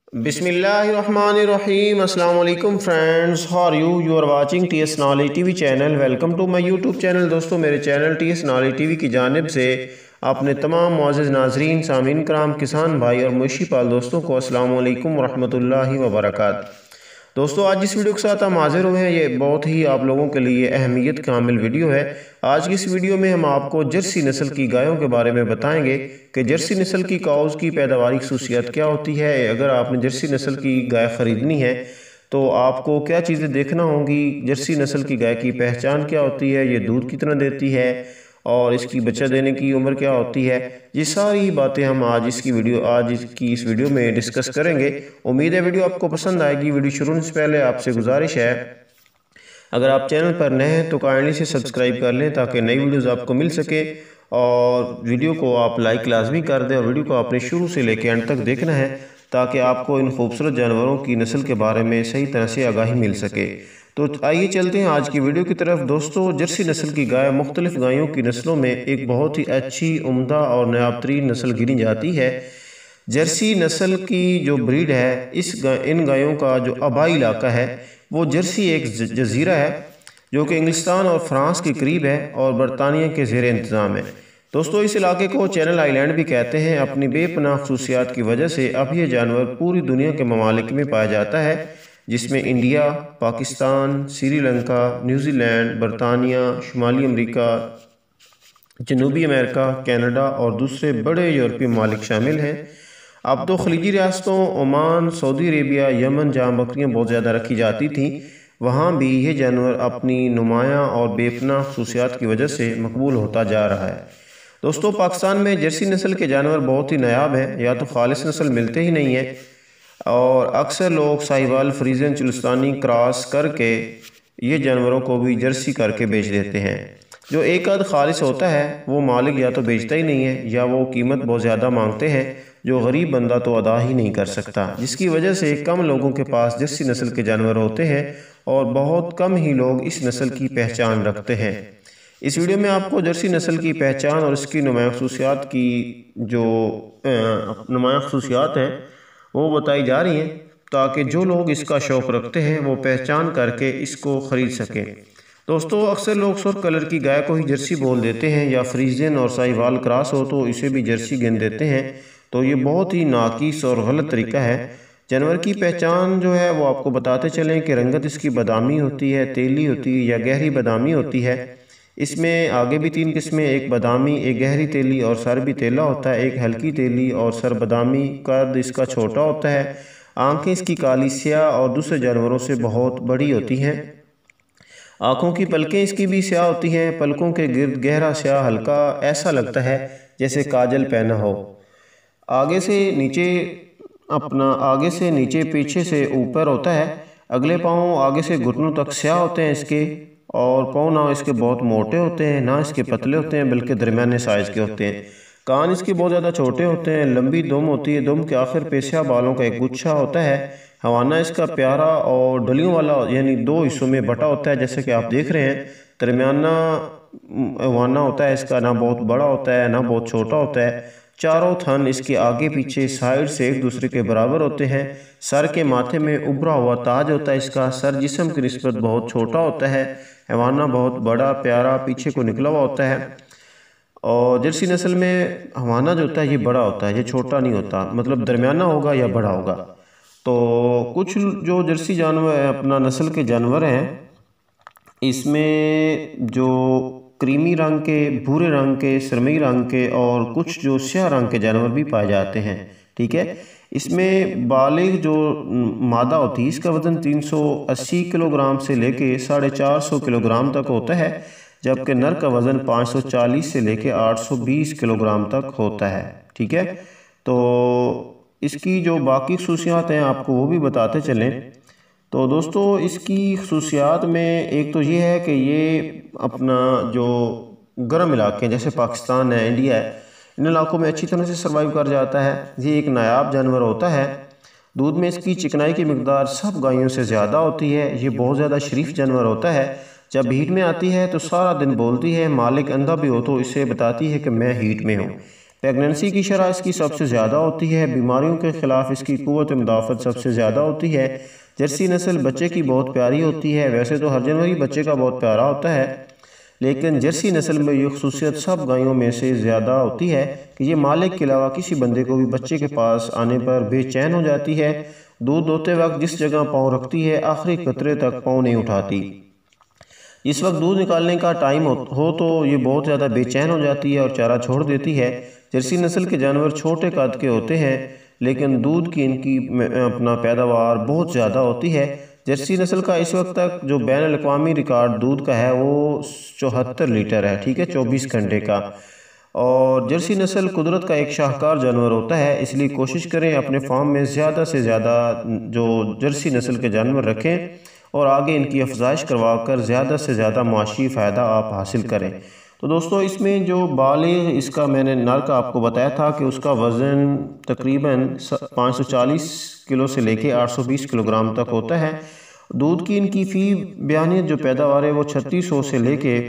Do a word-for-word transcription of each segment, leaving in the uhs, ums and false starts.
बिस्मिल्लाहिर्रहमानिर्रहीम। अस्सलाम वालेकुम friends, how are you you are watching T S knowledge TV channel. Welcome to my YouTube channel. दोस्तों, मेरे channel T S knowledge TV की जानिब से अपने तमाम मुअज़्ज़िज़ नाज़रीन, सामीन कराम, किसान भाई और मवेशी पाल दोस्तों को अस्सलाम वालेकुम वरहमतुल्लाहि वबरकातुहू। दोस्तों, आज जिस वीडियो के साथ हम हाजिर हुए हैं, ये बहुत ही आप लोगों के लिए अहमियत कामिल वीडियो है। आज की इस वीडियो में हम आपको जर्सी नस्ल की गायों के बारे में बताएंगे कि जर्सी नस्ल की काउज़ की पैदावारी खसूसियात क्या होती है। अगर आपने जर्सी नस्ल की गाय ख़रीदनी है तो आपको क्या चीज़ें देखना होंगी। जर्सी नस्ल की गाय की पहचान क्या होती है, ये दूध कितना देती है और इसकी बच्चा देने की उम्र क्या होती है। ये सारी बातें हम आज इसकी वीडियो आज की इस वीडियो में डिस्कस करेंगे। उम्मीद है वीडियो आपको पसंद आएगी। वीडियो शुरू होने से पहले आपसे गुजारिश है, अगर आप चैनल पर नए हैं तो काइंडली से सब्सक्राइब कर लें ताकि नई वीडियोज़ आपको मिल सके, और वीडियो को आप लाइक लाजमी कर दें और वीडियो को आपने शुरू से लेकर एंड तक देखना है ताकि आपको इन खूबसूरत जानवरों की नस्ल के बारे में सही तरह से आगाही मिल सके। तो आइए चलते हैं आज की वीडियो की तरफ। दोस्तों, जर्सी नस्ल की गाय मुख्तलिफ गायों की नस्लों में एक बहुत ही अच्छी, उम्दा और नायाब तरीन नस्ल गिनी जाती है। जर्सी नस्ल की जो ब्रीड है, इस इन गायों का जो आबाई इलाका है वो जर्सी एक जजीरा है जो कि इंग्लिस्तान और फ्रांस के करीब है और बरतानिया के ज़ेर इंतज़ाम है। दोस्तों, इस इलाके को चैनल आइलैंड भी कहते हैं। अपनी बेपनाह खसूसियात की वजह से अब यह जानवर पूरी दुनिया के ममालिक में पाया जाता है, जिसमें इंडिया, पाकिस्तान, श्रीलंका, न्यूजीलैंड, बरतानिया, शुमाली अमरीका, जनूबी अमेरिका, कनाडा और दूसरे बड़े यूरोपीय ममालिक शामिल हैं। अब तो खलीजी रियासतों ओमान, सऊदी अरेबिया, यमन, जहाँ बकरियाँ बहुत ज़्यादा रखी जाती थीं, वहाँ भी ये जानवर अपनी नुमायाँ और बेपनाह खसूसियात की वजह से मकबूल होता जा रहा है। दोस्तों, पाकिस्तान में जर्सी नस्ल के जानवर बहुत ही नायाब हैं। या तो खालिस नस्ल मिलते ही नहीं है और अक्सर लोग साहिवाल, फ्रीजन, चुलिस्तानी क्रॉस करके ये जानवरों को भी जर्सी करके बेच देते हैं। जो एक आध खालिस होता है वो मालिक या तो बेचता ही नहीं है या वो कीमत बहुत ज़्यादा मांगते हैं जो गरीब बंदा तो अदा ही नहीं कर सकता, जिसकी वजह से कम लोगों के पास जर्सी नस्ल के जानवर होते हैं और बहुत कम ही लोग इस नस्ल की पहचान रखते हैं। इस वीडियो में आपको जर्सी नस्ल की पहचान और इसकी नुमाया खसूसियात की जो नुमाया खसूसियात हैं वो बताई जा रही हैं ताकि जो लोग इसका शौक़ रखते हैं वो पहचान करके इसको ख़रीद सकें। दोस्तों, अक्सर लोग सुर्ख कलर की गाय को ही जर्सी बोल देते हैं या फ्रीजन और साहिवाल क्रॉस हो तो इसे भी जर्सी गिन देते हैं। तो ये बहुत ही नाकिस और गलत तरीका है। जानवर की पहचान जो है वो आपको बताते चलें कि रंगत इसकी बादामी होती है, तेली होती है या गहरी बादामी होती है। इसमें आगे भी तीन किस्में, एक बादामी, एक गहरी तेली और सर भी तेला होता है, एक हल्की तेली और सर बादामी। कद इसका छोटा होता है, आंखें इसकी काली स्याह और दूसरे जानवरों से बहुत बड़ी होती हैं। आँखों की पलकें इसकी भी स्याह होती हैं, पलकों के गिर्द गहरा स्याह हल्का, ऐसा लगता है जैसे काजल पहना हो। आगे से नीचे अपना आगे से नीचे पीछे से ऊपर होता है। अगले पाँव आगे से घुटनों तक स्याह होते हैं इसके, और पाँव ना इसके बहुत मोटे होते हैं ना इसके पतले होते हैं, बल्कि दरमियाने साइज़ के होते हैं। कान इसके बहुत ज़्यादा छोटे होते हैं, लंबी दुम होती है, दुम के आखिर पे स्याह बालों का एक गुच्छा होता है। हवाना इसका प्यारा और डलियों वाला यानी दो हिस्सों में बटा होता है, जैसे कि आप देख रहे हैं। दरमियाना हवाना होता है इसका, ना बहुत बड़ा होता है ना बहुत छोटा होता है। चारों थन इसके आगे पीछे साइड से एक दूसरे के बराबर होते हैं। सर के माथे में उभरा हुआ ताज होता है इसका। सर जिस्म की निस्बत बहुत छोटा होता है। हवाना बहुत बड़ा प्यारा पीछे को निकला हुआ होता है। और जर्सी नस्ल में हवाना जो होता है ये बड़ा होता है, ये छोटा नहीं होता, मतलब दरमियाना होगा या बड़ा होगा। तो कुछ जो जर्सी जानवर अपना नस्ल के जानवर हैं, इसमें जो क्रीमी रंग के, भूरे रंग के, सरमई रंग के और कुछ जो स्याह रंग के जानवर भी पाए जाते हैं। ठीक है, इसमें बालिग जो मादा होती है इसका वज़न तीन सौ अस्सी किलोग्राम से लेके साढ़े चार सौ किलोग्राम तक होता है, जबकि नर का वज़न पाँच सौ चालीस से लेके आठ सौ बीस किलोग्राम तक होता है। ठीक है, तो इसकी जो बाकी खसूसियात हैं आपको वो भी बताते चलें। तो दोस्तों, इसकी खसूसियात में एक तो ये है कि ये अपना जो गर्म इलाके हैं जैसे पाकिस्तान है, इंडिया है, इन इलाकों में अच्छी तरह से सर्वाइव कर जाता है। ये एक नायाब जानवर होता है। दूध में इसकी चिकनाई की मिकदार सब गायों से ज़्यादा होती है। ये बहुत ज़्यादा शरीफ जानवर होता है। जब हीट में आती है तो सारा दिन बोलती है, मालिक अंधा भी हो तो इसे बताती है कि मैं हीट में हूँ। प्रेगनेंसी की शरह इसकी सबसे ज़्यादा होती है। बीमारियों के ख़िलाफ़ इसकी क़ुव्वत मुदाफ़त सबसे ज़्यादा होती है। जर्सी नस्ल बच्चे की बहुत प्यारी होती है। वैसे तो हर जानवर ही बच्चे का बहुत प्यारा होता है, लेकिन जर्सी नस्ल में ये खसूसियत सब गायों में से ज़्यादा होती है कि ये मालिक के अलावा किसी बंदे को भी बच्चे के पास आने पर बेचैन हो जाती है। दूध दोते वक्त जिस जगह पाँव रखती है, आखिरी कतरे तक पाँव नहीं उठाती। इस वक्त दूध निकालने का टाइम हो, हो तो ये बहुत ज़्यादा बेचैन हो जाती है और चारा छोड़ देती है। जर्सी नस्ल के जानवर छोटे कद के होते हैं, लेकिन दूध की इनकी अपना पैदावार बहुत ज़्यादा होती है। जर्सी नस्ल का इस वक्त तक जो बैन अल-अक़वामी रिकॉर्ड दूध का है वो चौहत्तर लीटर है, ठीक है, चौबीस घंटे का। और जर्सी नस्ल कुदरत का एक शाहकार जानवर होता है, इसलिए कोशिश करें अपने फार्म में ज़्यादा से ज़्यादा जो जर्सी नस्ल के जानवर रखें और आगे इनकी अफजाइश करवा कर ज़्यादा से ज़्यादा माशी फ़ायदा आप हासिल करें। तो दोस्तों, इसमें जो बालिग इसका मैंने नर का आपको बताया था कि उसका वज़न तकरीबन पाँच सौ चालीस किलो से लेके आठ सौ बीस किलोग्राम तक होता है। दूध की इनकी फ़ी बयानियत जो पैदावार है वो छत्तीस सौ से लेके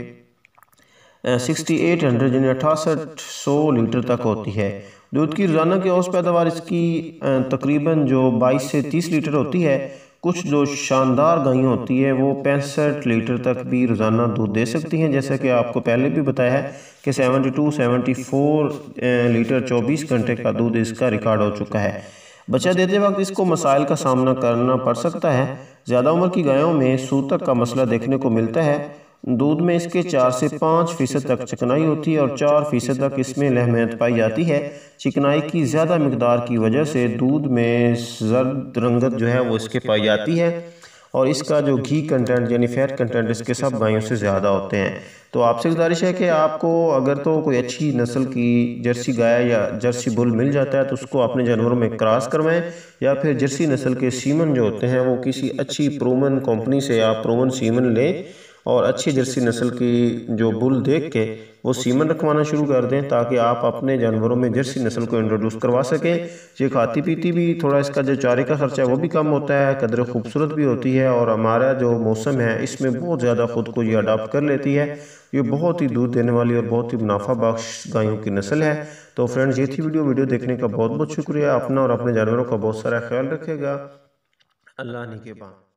सिक्सटी एट हंड्रेड यानी अठासठ सौ लीटर तक होती है। दूध की रोज़ाना की औसत पैदावार इसकी तकरीबन जो बाईस से तीस लीटर होती है। कुछ जो शानदार गायें होती है वो पैंसठ लीटर तक भी रोज़ाना दूध दे सकती हैं, जैसा कि आपको पहले भी बताया है कि seventy two seventy four litre चौबीस घंटे का दूध इसका रिकॉर्ड हो चुका है। बच्चा देते वक्त इसको मसाइल का सामना करना पड़ सकता है। ज़्यादा उम्र की गायों में सूतक का मसला देखने को मिलता है। दूध में इसके चार से पाँच फीसद तक चिकनाई होती है और चार फीसद तक इसमें लहमियत पाई जाती है। चिकनाई की ज़्यादा मकदार की वजह से दूध में जर्द रंगत जो है वो इसके पाई जाती है और इसका जो घी कंटेंट यानी फैट कंटेंट इसके सब गायों से ज़्यादा होते हैं। तो आपसे गुजारिश है कि आपको अगर तो कोई अच्छी नस्ल की जर्सी गाय या जर्सी बुल मिल जाता है तो उसको अपने जानवरों में क्रॉस करवाएं, या फिर जर्सी नस्ल के सीमन जो होते हैं वो किसी अच्छी प्रूवन कंपनी से आप प्रूवन सीमन लें और अच्छी जर्सी नस्ल की जो बुल देख के वो सीमन रखवाना शुरू कर दें, ताकि आप अपने जानवरों में जर्सी नस्ल को इंट्रोड्यूस करवा सकें। ये खाती पीती भी थोड़ा, इसका जो चारे का खर्चा है वो भी कम होता है, कदर खूबसूरत भी होती है और हमारा जो मौसम है इसमें बहुत ज़्यादा ख़ुद को ये अडाप्ट कर लेती है। ये बहुत ही दूध देने वाली और बहुत ही मुनाफा बख्श गायों की नस्ल है। तो फ्रेंड्स, ये थी वीडियो वीडियो देखने का बहुत बहुत शुक्रिया। अपना और अपने जानवरों का बहुत सारा ख्याल रखेगा। अल्लाह ने के बाद।